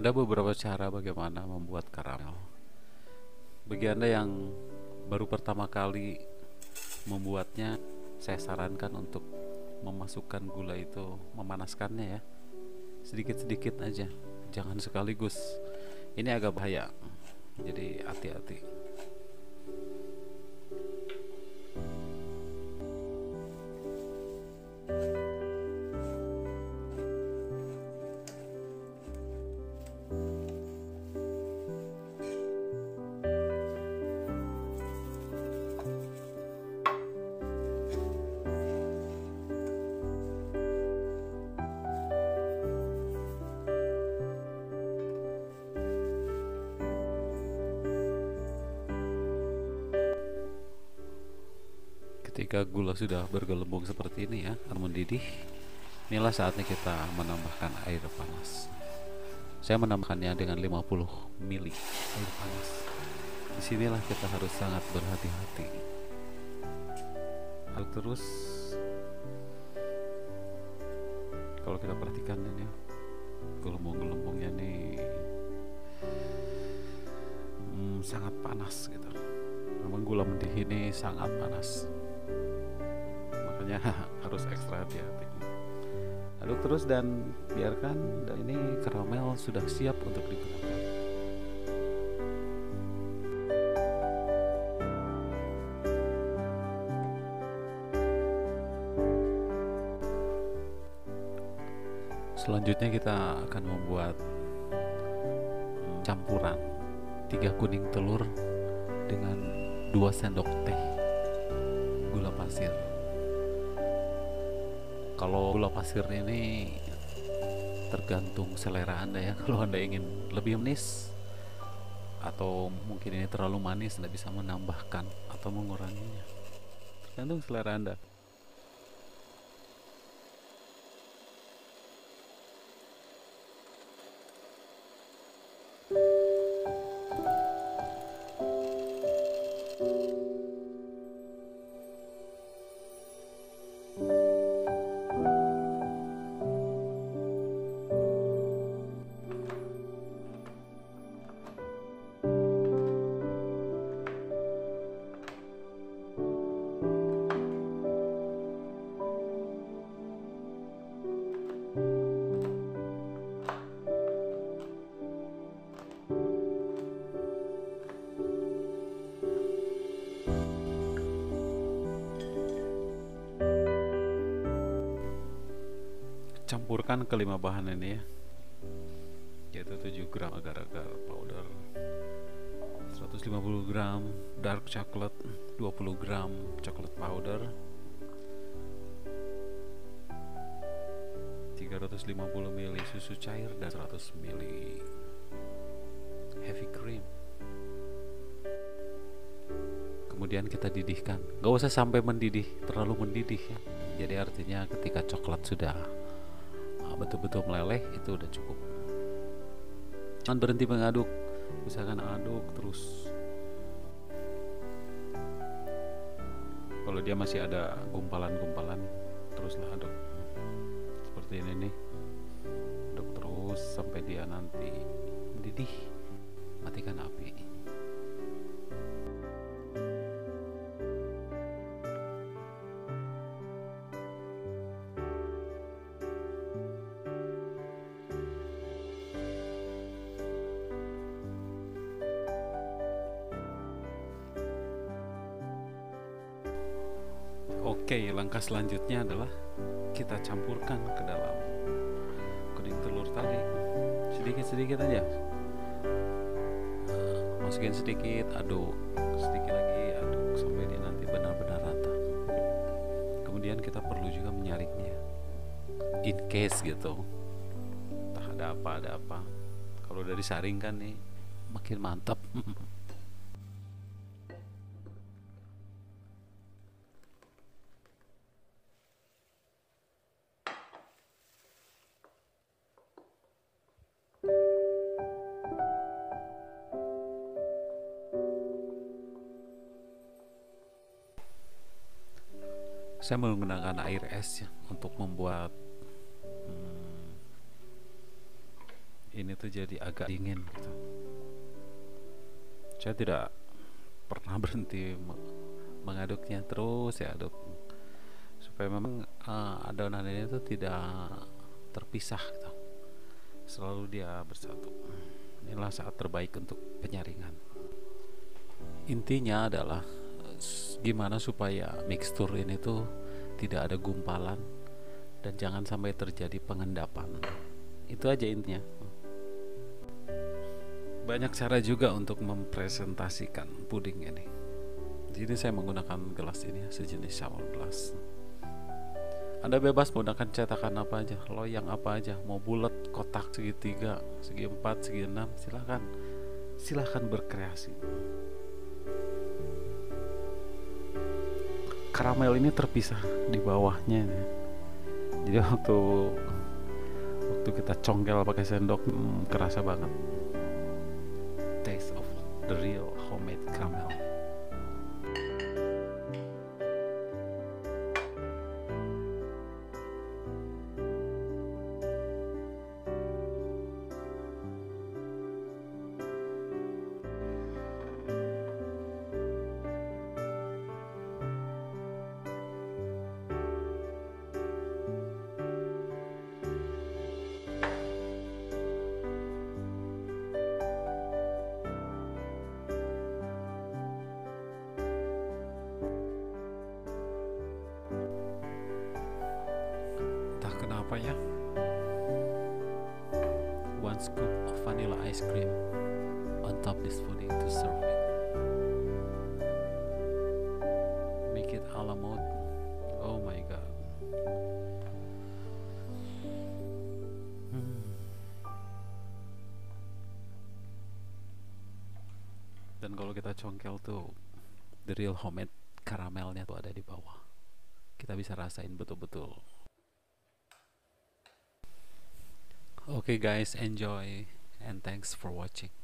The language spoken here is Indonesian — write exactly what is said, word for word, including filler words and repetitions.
Ada beberapa cara bagaimana membuat karamel. Bagi Anda yang baru pertama kali membuatnya, saya sarankan untuk memasukkan gula itu, memanaskannya ya, sedikit-sedikit aja, jangan sekaligus. Ini agak bahaya, jadi hati-hati. Ketika gula sudah bergelembung seperti ini ya, dan mendidih, inilah saatnya kita menambahkan air panas. Saya menambahkannya dengan lima puluh mili air panas. Disinilah kita harus sangat berhati-hati. Hal terus, kalau kita perhatikan ini, gelembung-gelembungnya nih hmm, sangat panas gitu. Memang gula mendidih ini sangat panas, makanya harus ekstra hati-hati. Aduk terus dan biarkan, dan ini karamel sudah siap untuk digunakan. Selanjutnya kita akan membuat campuran tiga kuning telur dengan dua sendok teh gula pasir. Kalau gula pasir ini tergantung selera Anda ya. Kalau Anda ingin lebih manis atau mungkin ini terlalu manis, Anda bisa menambahkan atau menguranginya, tergantung selera Anda. Campurkan kelima bahan ini ya, yaitu tujuh gram agar-agar powder, seratus lima puluh gram dark chocolate, dua puluh gram chocolate powder, tiga ratus lima puluh mili susu cair, dan seratus mili heavy cream. Kemudian kita didihkan, gak usah sampai mendidih, terlalu mendidih ya. Jadi artinya ketika coklat sudah betul-betul meleleh, itu udah cukup. Jangan berhenti mengaduk, usahakan aduk terus. Kalau dia masih ada gumpalan-gumpalan, teruslah aduk seperti ini nih. Aduk terus sampai dia nanti mendidih. Matikan api. Oke, langkah selanjutnya adalah kita campurkan ke dalam kuning telur tadi, sedikit-sedikit aja. Masukin sedikit, aduk, sedikit lagi, aduk sampai dia nanti benar-benar rata. Kemudian kita perlu juga menyaringnya, in case gitu, entah ada apa ada apa. Kalau udah disaring kan nih, makin mantap. Saya menggunakan air es ya, untuk membuat hmm, ini itu jadi agak dingin gitu. Saya tidak pernah berhenti mengaduknya, terus ya aduk supaya memang uh, adonan ini tuh tidak terpisah gitu, selalu dia bersatu. Inilah saat terbaik untuk penyaringan. Intinya adalah gimana supaya mikstur ini tuh tidak ada gumpalan dan jangan sampai terjadi pengendapan. Itu aja intinya. Banyak cara juga untuk mempresentasikan puding ini. Jadi saya menggunakan gelas ini, sejenis shower glass. Anda bebas menggunakan cetakan apa aja, loyang apa aja, mau bulat, kotak, segitiga, segi empat, segi enam, silahkan, silahkan berkreasi. Karamel ini terpisah di bawahnya, ya. Jadi waktu waktu kita congkel pakai sendok, hmm, kerasa banget. Taste of the real homemade caramel. Kenapa ya? One scoop of vanilla ice cream on top this pudding to serve it. Make it a la mode. Oh my god. Hmm. Dan kalau kita congkel tuh, the real homemade karamelnya tuh ada di bawah. Kita bisa rasain betul-betul. Okay guys, enjoy and thanks for watching.